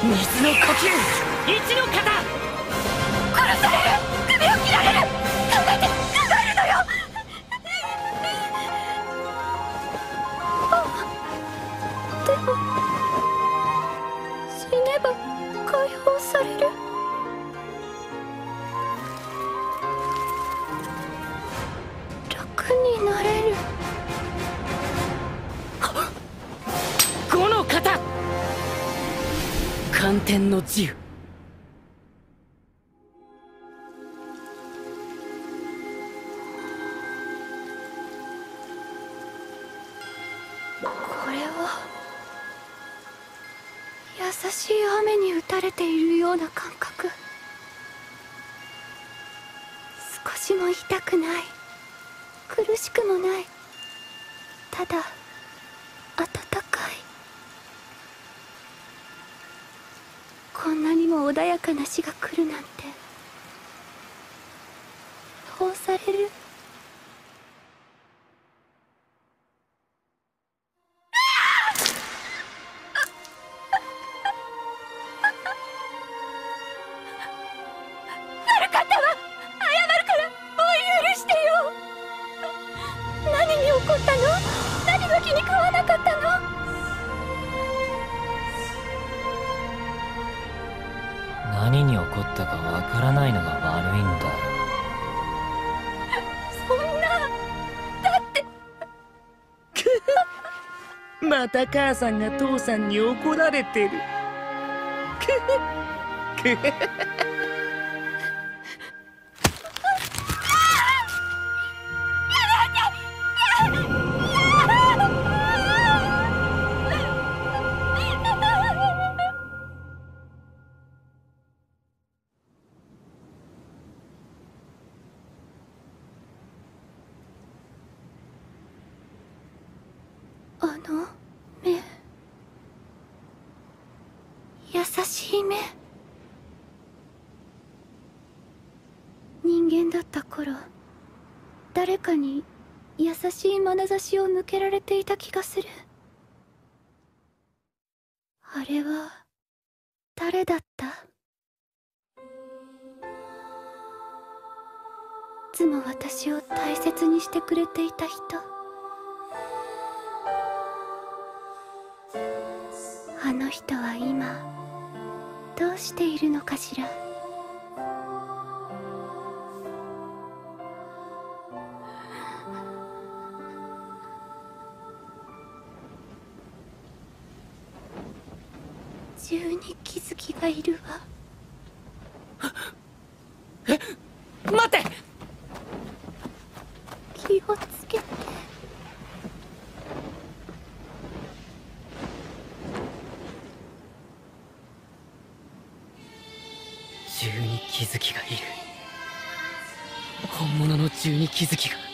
水の呼吸、一の型。 殺される、首を切られる。考えるのよ。でも死ねば解放される。楽になれる。 5の型、寒天の自由。 これは優しい雨に打たれているような感覚。少しも痛くない、苦しくもない、ただ暖かい。こんなにも穏やかな死が来るなんて。どうされる。悪かったわ。謝るからお許してよ。何に怒ったの。何が気に食わなかったの。 何に怒ったかわからないのが悪いんだよ。 そんな、だってまた母さんが父さんに怒られてる。 あの目、優しい目。人間だった頃、誰かに優しい眼差しを向けられていた気がする。あれは誰だった。いつも私を大切にしてくれていた人。あの人は今どうしているのかしら。十二気づきがいるわ。 待って。 気をつけて。 十二気づきがいる。本物の十二気づきが。